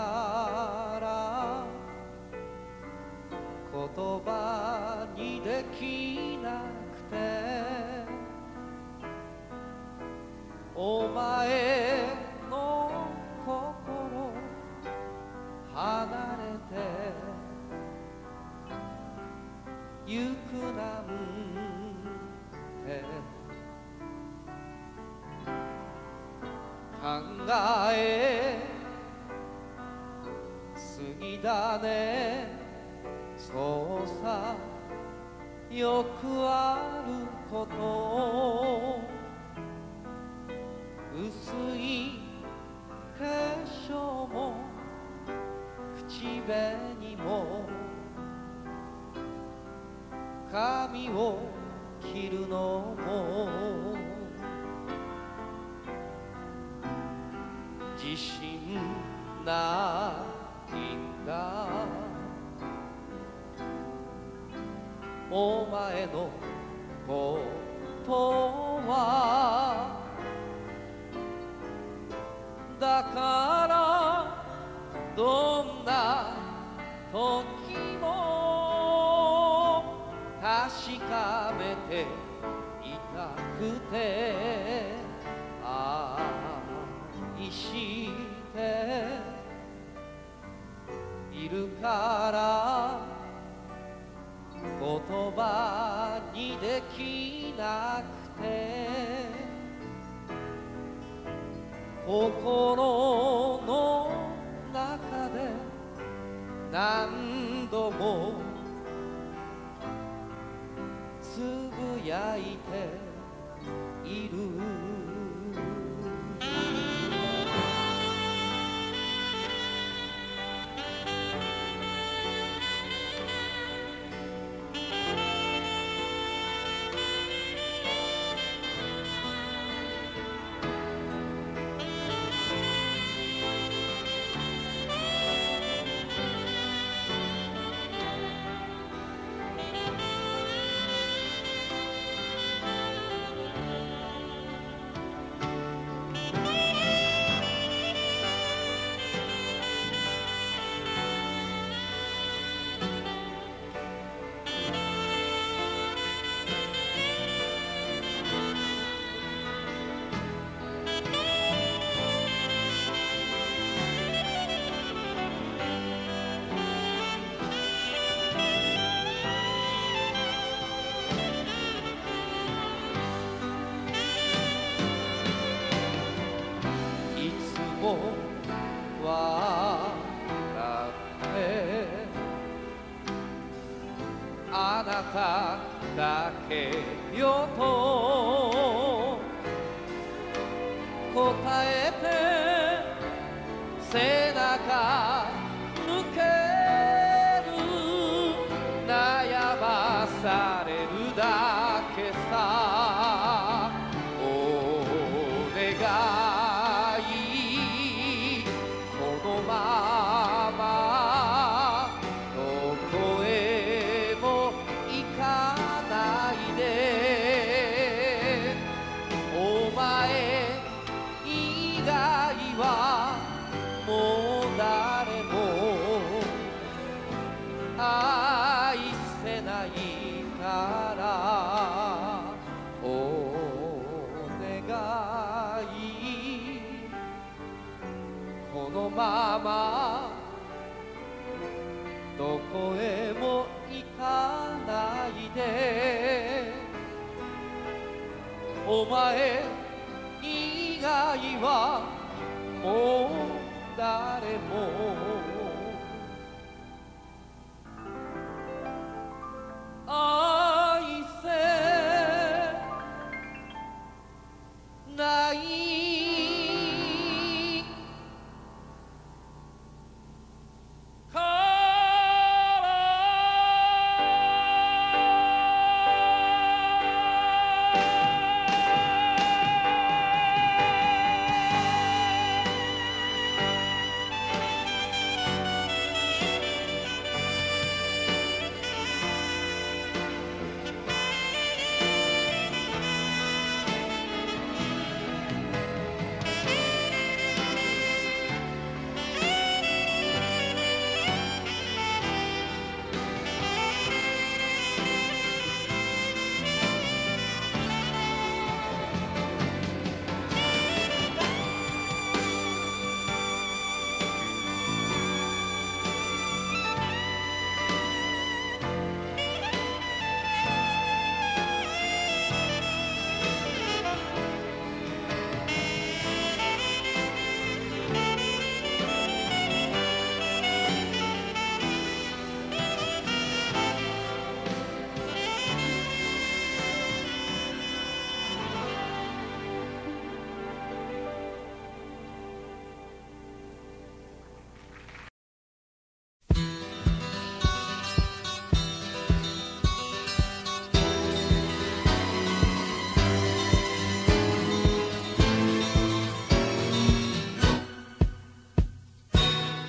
から言葉にできなくてお前の心離れてゆくなんて考えすぎだねそうさよくあること薄い化粧も口紅も髪を切るのも自信ないんだお前のことはだからどんな時も確かめていたくて愛しているから言葉にできなくて心の中で何度もつぶやいている笑ってあなただけよと答えて背中向ける悩まされるだけさお願いこのままどこへも行かないでお前以外はもう誰も愛せないからお願いこのままどこへも行かないでお前以外はもう誰も愛せないから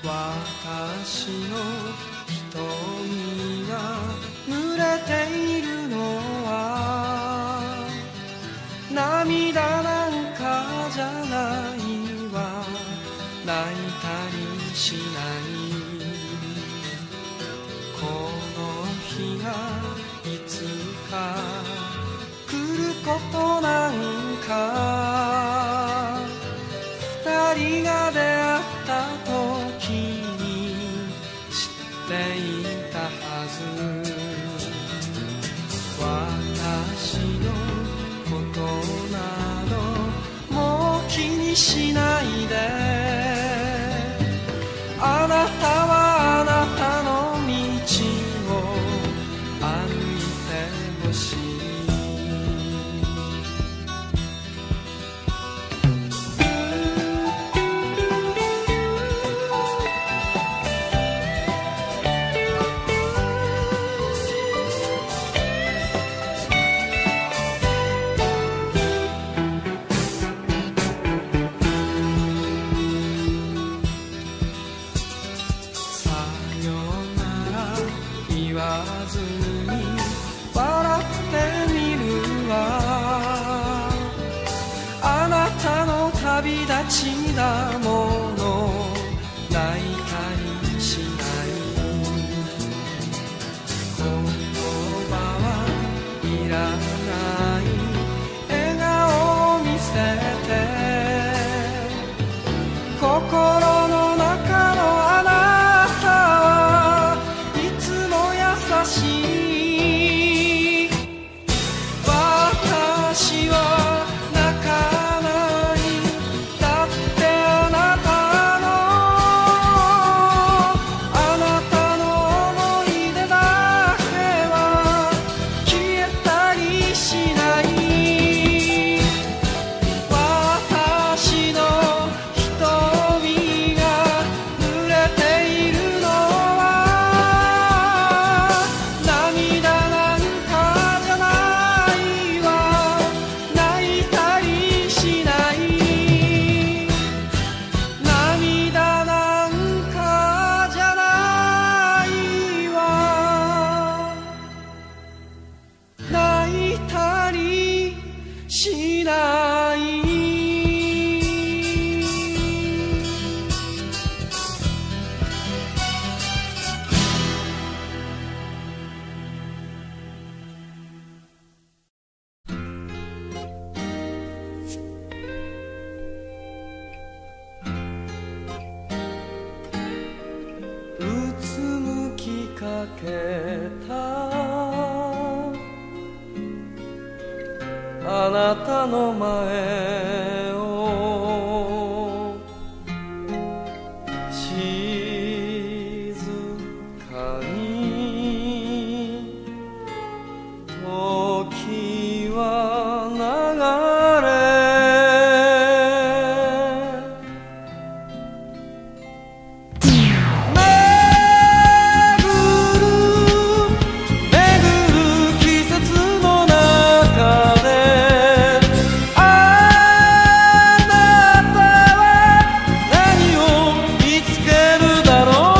私の瞳が濡れているのは涙なんかじゃないわ、泣いたりしないこの日がいつか来ることなんか、二人が出会った時に知っていたはず。私のことなどもう気にしないで、あなたはあなたの道を歩いてほしい。言わずに笑ってみるわ、あなたの旅立ちだもの、泣いたりしない言葉はいらない笑顔を見せて、心の中のあなたはいつも優しい。私は泣かない、だってあなたの思い出だけは消えたりしない。私の瞳が濡れているのは涙なんかじゃないわ、泣いたりしない。涙なんかじゃないわ、泣いたりしない。うつむきかけたあなたの前を静かに時は流れ、季節の中であなたは何を見つけるだろ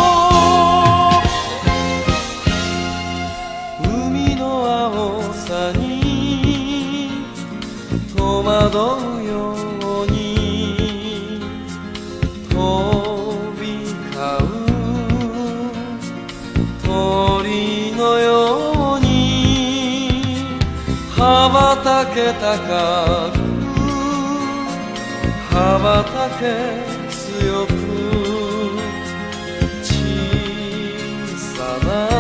う。海の青さに戸惑うように飛び交う鳥のように羽ばたけ高く羽ばたけ強く、小さな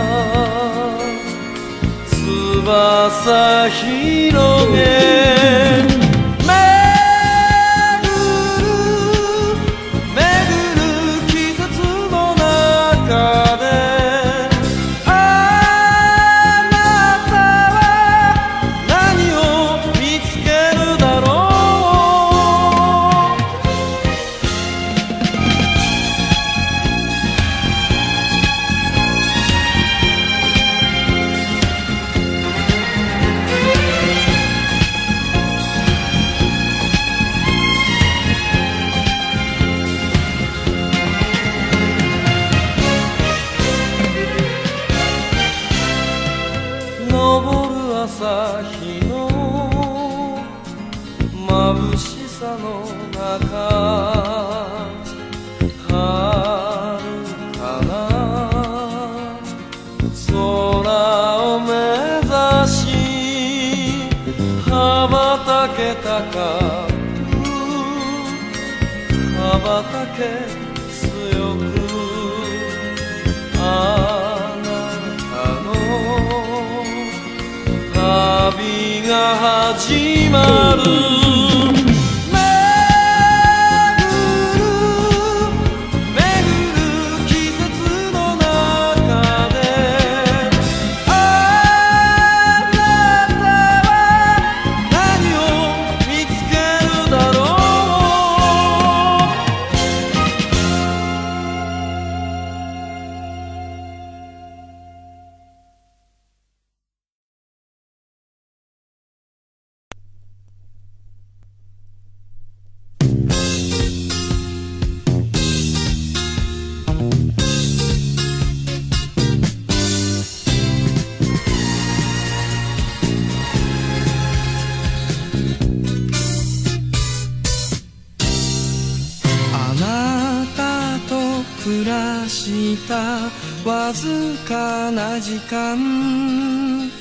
翼広げ、季節の中であなたは何を見つけるだろう。 始まるわずかな時間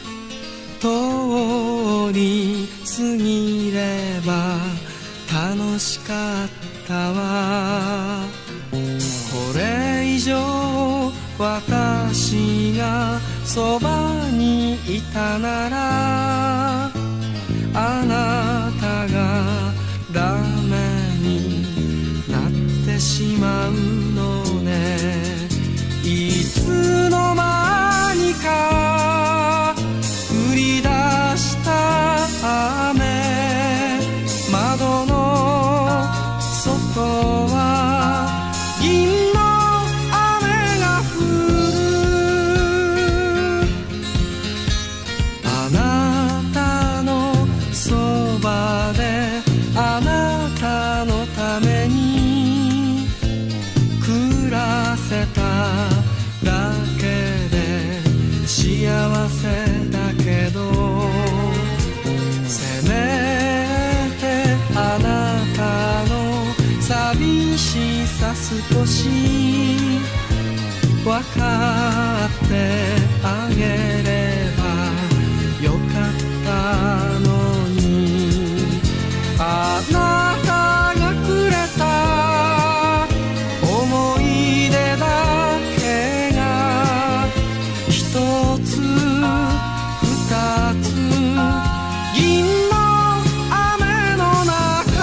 通り過ぎれば楽しかったわこれ以上私がそばにいたならあなたがダメになってしまうのねいつの間にか降り出した雨窓の外は銀の雨が降るあなたのそばであなたのために暮らせただけで幸せだけどせめてあなたの寂しさ少し分かってあげればよかったのにあなたがくれた思い出だけが一つ二つ銀の雨の中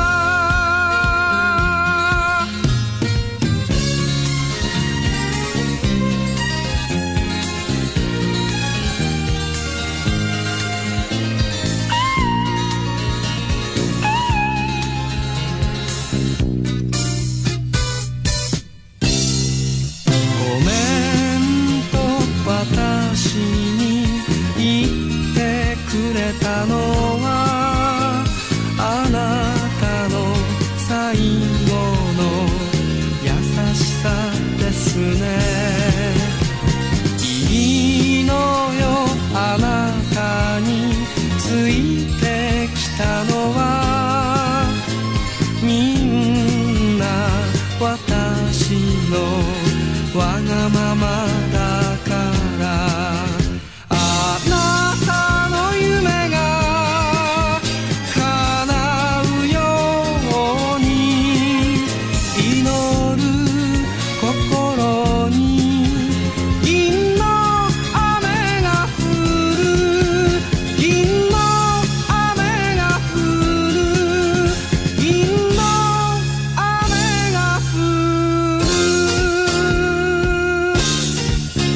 ごめんと私に言ってくれたのはあなたの最後の優しさですねいいのよあなたについてきたのはみんな私のわがままだからあなたの夢が叶うように祈る心に銀の雨が降る銀の雨が降る銀の雨が降る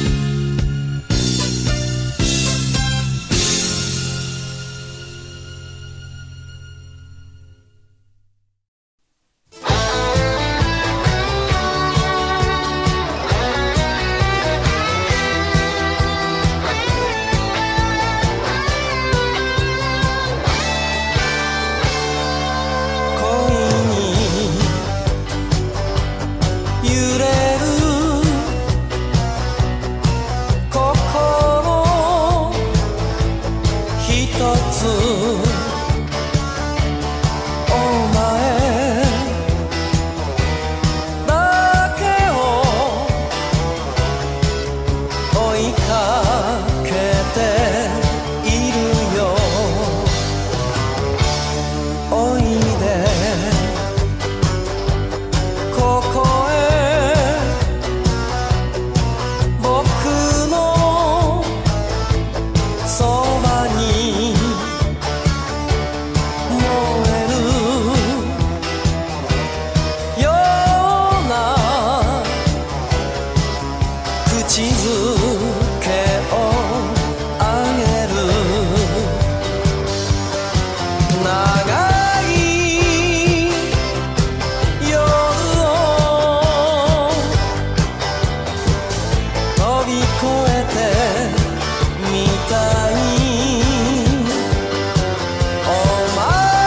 しずけをあげる長い夜を飛び越えてみたいお前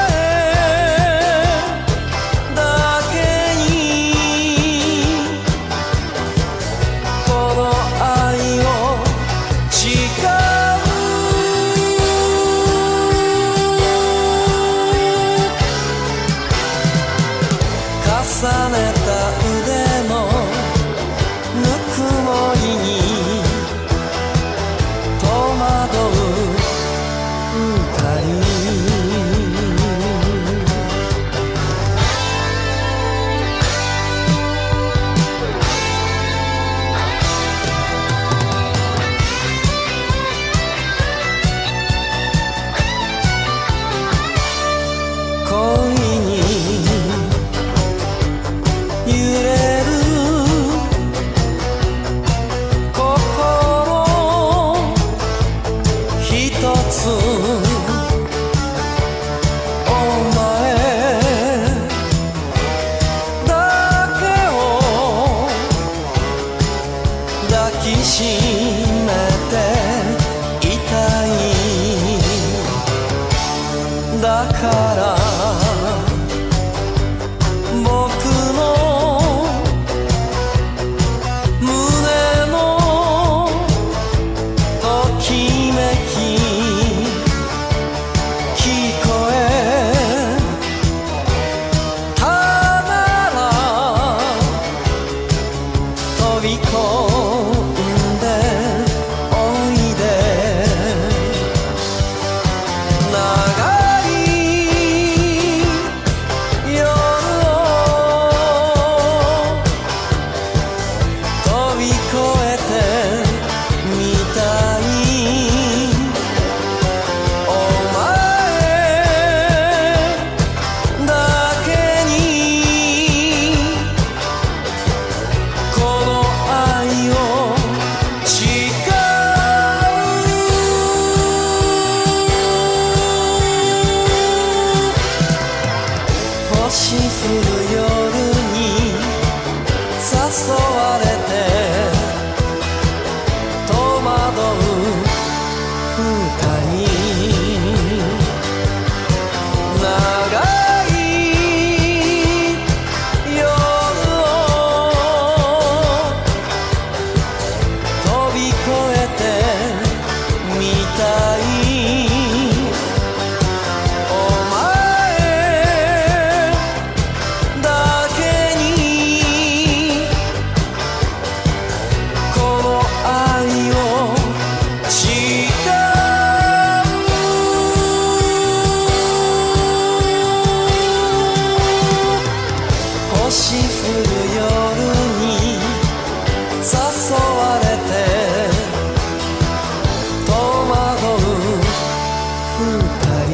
だけにこの愛を誓う重ねた腕のぬくもりに戸惑う二人恋に揺れる心ひとつお前だけを抱きしめていたいだから僕の胸のときめき聞こえたなら飛び込んでおいで長い夜を飛び越えてみたいお前だけにこの愛を誓う星降る夜に誘われて戸惑う二人長い夜を飛び越えてみたいお前だけにこの愛を誓う星降る夜に誘われて戸惑う二人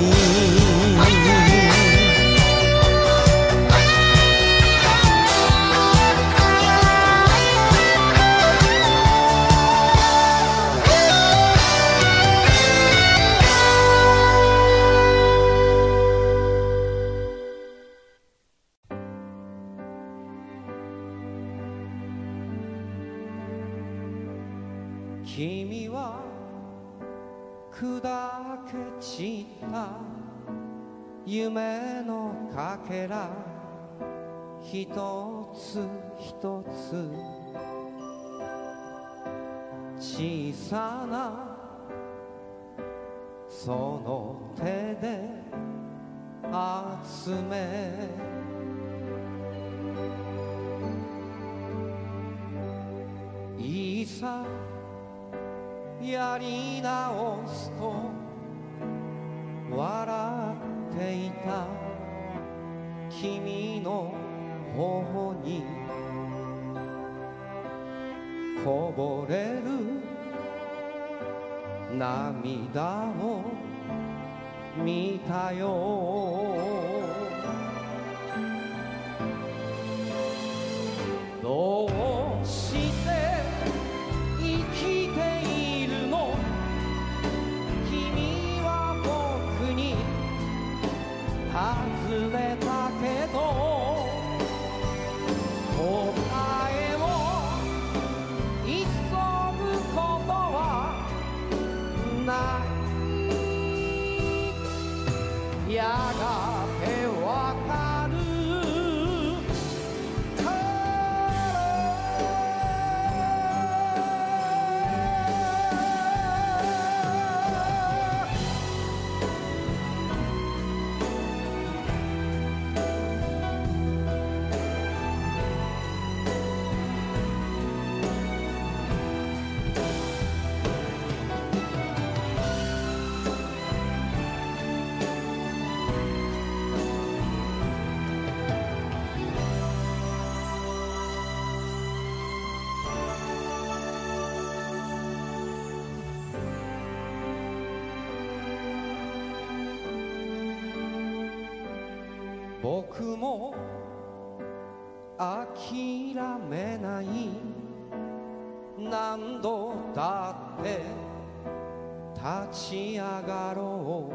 君は砕け散った夢のかけら一つ一つ小さなその手で集めいざやり直すと笑っていた君の頬にこぼれる涙を見たよどうして僕も諦めない、何度だって立ち上がろ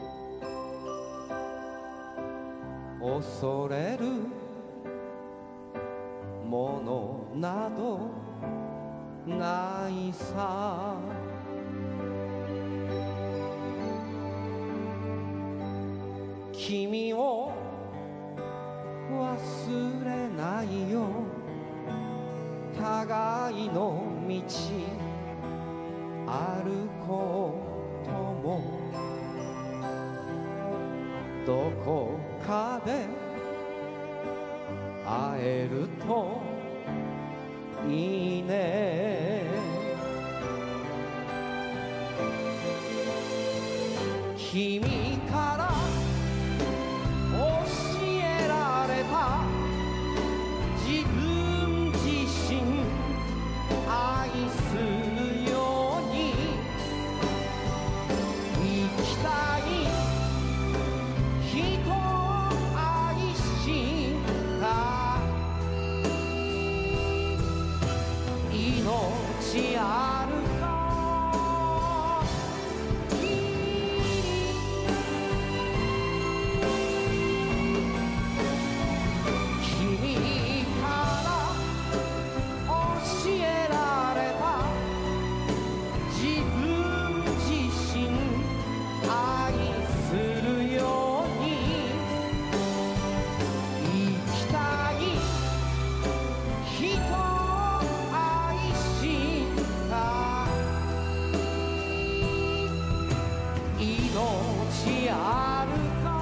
う。恐れるものなどないさ。君を忘れないよ、互いの道歩こうとも。どこかで会えるといいね。君から教えられた自分自身愛するように生きたい、人を愛した命あるある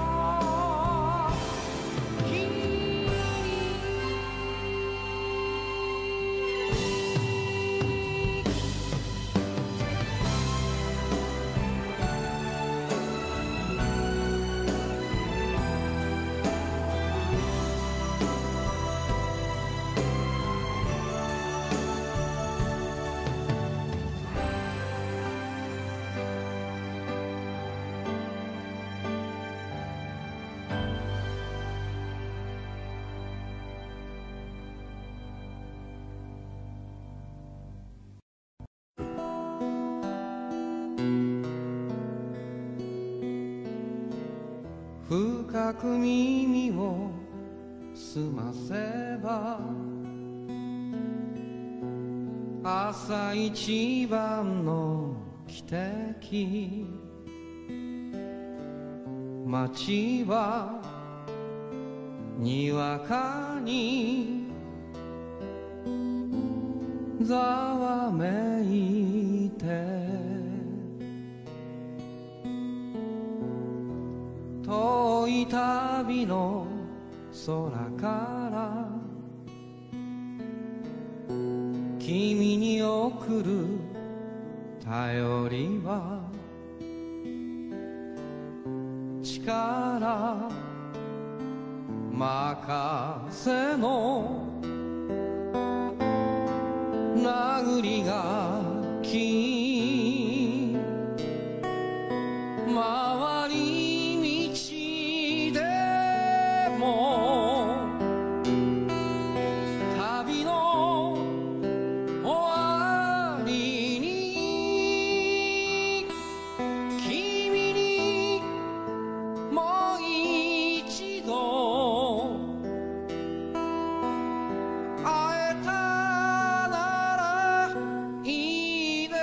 深く耳を澄ませば朝一番の汽笛。街はにわかにざわめいて、遠い旅の空から君に送る頼りは力任せの殴り書き、回り道でも旅の終わりに君にもう一度会えたならいいね。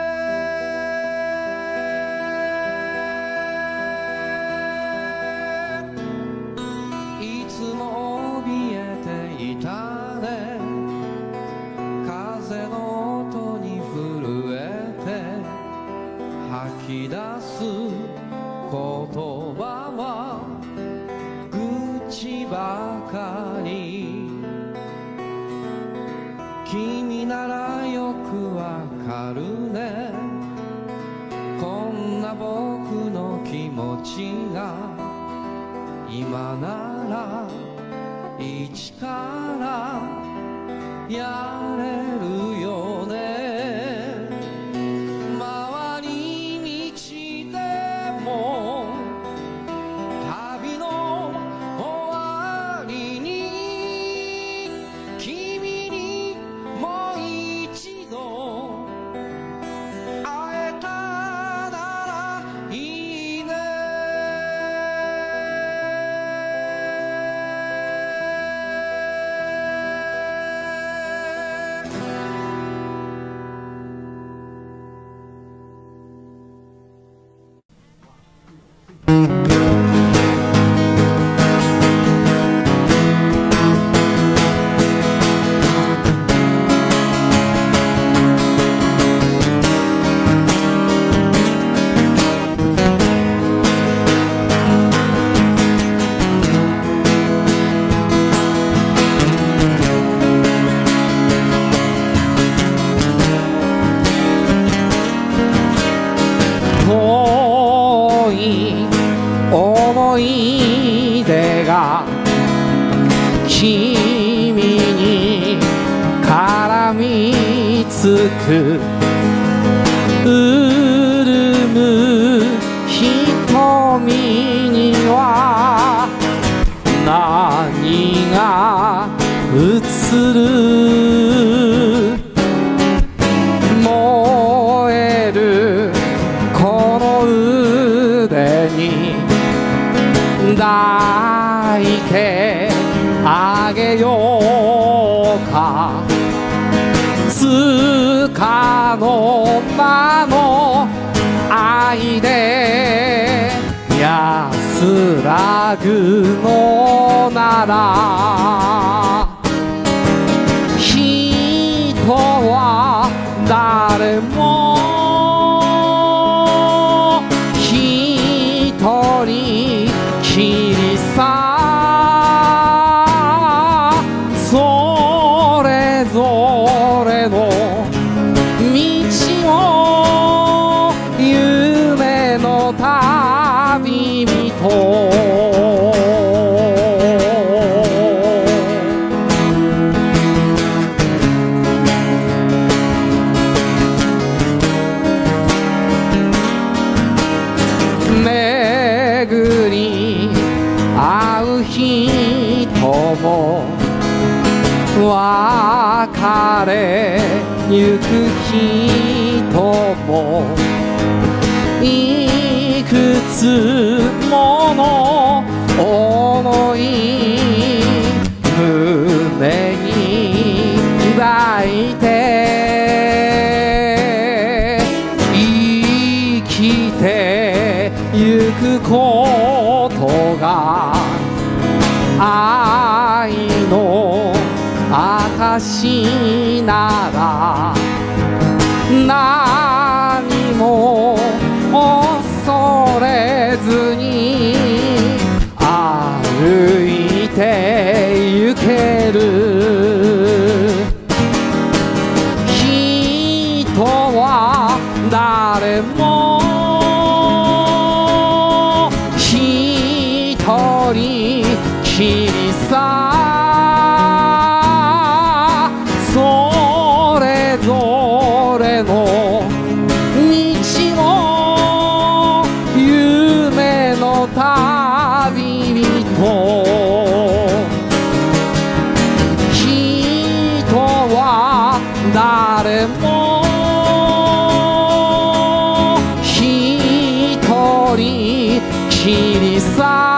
いつも怯えていたね、風の音に震えて吐き出す言葉は愚痴ばかり。君ならよくわかるね、こんな僕の気持ちが今なら一からやれるよね。回り道でも旅の終わがみつく潤む瞳には何が映る燃えるこの腕に抱いてあげようかつかの間の愛で安らぐのなら人は誰も一人きりさそれぞれの道を夢の旅人巡り会う人も別れゆく人もいくつもの想い胸に抱いて生きてゆくことが愛の証なら何も恐れずに歩いてゆける人は誰も一人きりさそれぞれの道を夢の旅人人は誰も一人きりさ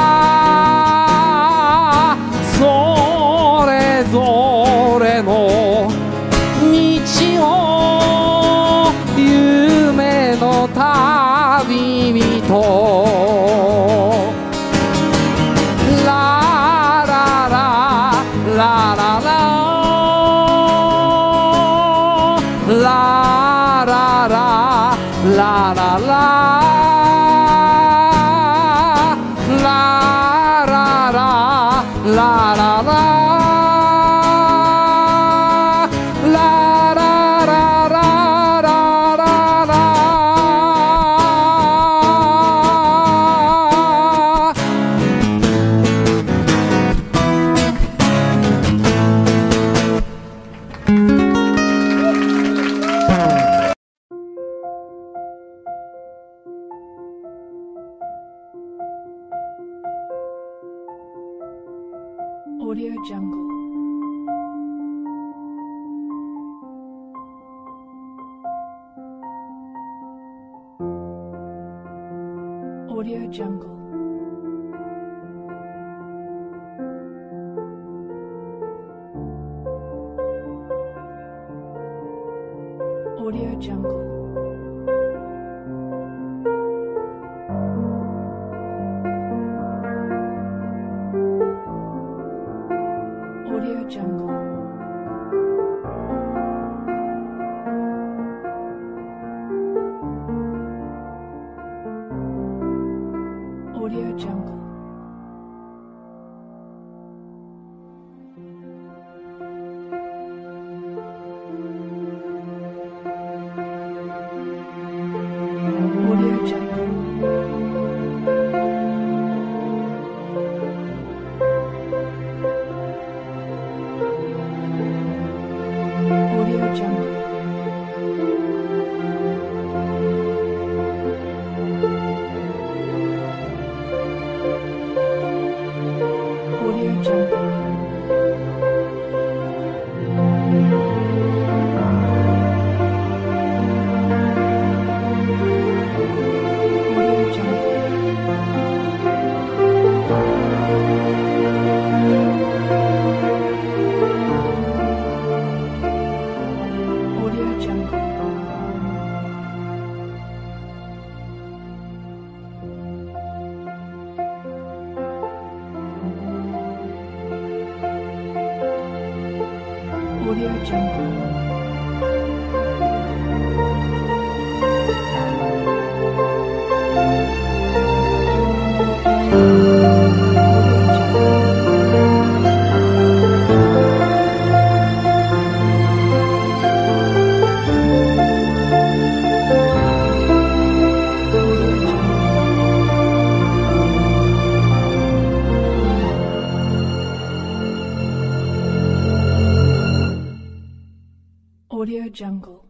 それぞれの道を夢の旅人ララララララララララララ Audio Jungle. Audio Jungle. Audio Jungle. Audio Jungle. Audio Jungle. Audio Jungle. Audio Jungle. Audio Jungle. Audio Jungle. Audio Jungle. Audio Jungle.